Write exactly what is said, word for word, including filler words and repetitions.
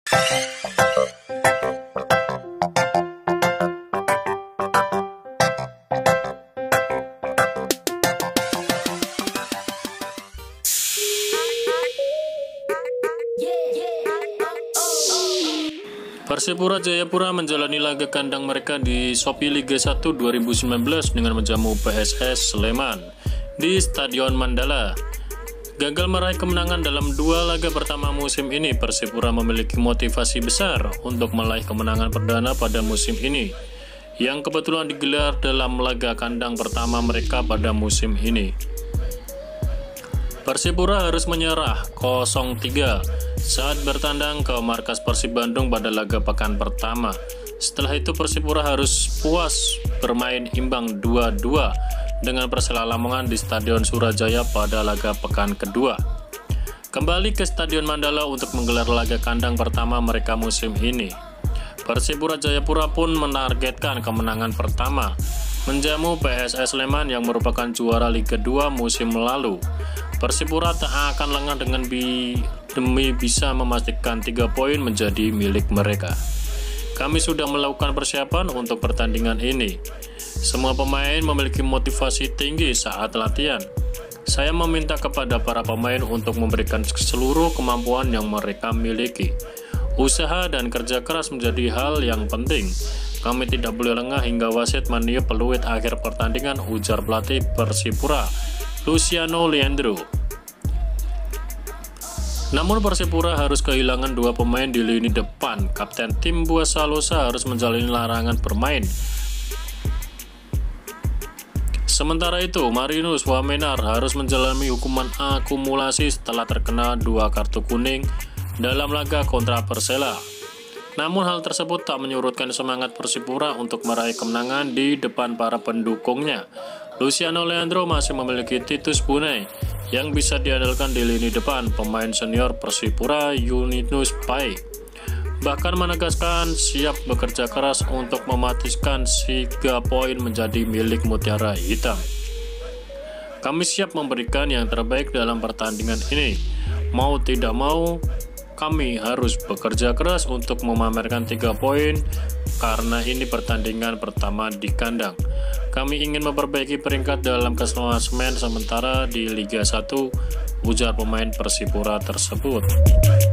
Persipura Jayapura menjalani laga kandang mereka di Shopee Liga satu dua ribu sembilan belas dengan menjamu P S S Sleman di Stadion Mandala. Gagal meraih kemenangan dalam dua laga pertama musim ini, Persipura memiliki motivasi besar untuk meraih kemenangan perdana pada musim ini, yang kebetulan digelar dalam laga kandang pertama mereka pada musim ini. Persipura harus menyerah nol tiga saat bertandang ke markas Persib Bandung pada laga pekan pertama. Setelah itu Persipura harus puas bermain imbang dua dua dengan Persela Lamongan di Stadion Surajaya pada laga pekan kedua. Kembali ke Stadion Mandala untuk menggelar laga kandang pertama mereka musim ini. Persipura Jayapura pun menargetkan kemenangan pertama, menjamu P S S Sleman yang merupakan juara Liga dua musim lalu. Persipura tak akan lengah dengan bi demi bisa memastikan tiga poin menjadi milik mereka. Kami sudah melakukan persiapan untuk pertandingan ini. Semua pemain memiliki motivasi tinggi saat latihan. Saya meminta kepada para pemain untuk memberikan seluruh kemampuan yang mereka miliki. Usaha dan kerja keras menjadi hal yang penting. Kami tidak boleh lengah hingga wasit meniup peluit akhir pertandingan, ujar pelatih Persipura, Luciano Leandro. Namun Persipura harus kehilangan dua pemain di lini depan. Kapten tim Bua Salosa harus menjalani larangan bermain. Sementara itu, Marinus Wamenar harus menjalani hukuman akumulasi setelah terkena dua kartu kuning dalam laga kontra Persela. Namun hal tersebut tak menyurutkan semangat Persipura untuk meraih kemenangan di depan para pendukungnya. Luciano Leandro masih memiliki Titus Bunai yang bisa diandalkan di lini depan. Pemain senior Persipura Yunus Pai bahkan menegaskan siap bekerja keras untuk memastikan tiga poin menjadi milik Mutiara Hitam. Kami siap memberikan yang terbaik dalam pertandingan ini. Mau tidak mau, kami harus bekerja keras untuk memamerkan tiga poin karena ini pertandingan pertama di kandang. Kami ingin memperbaiki peringkat dalam klasemen sementara di Liga satu, ujar pemain Persipura tersebut.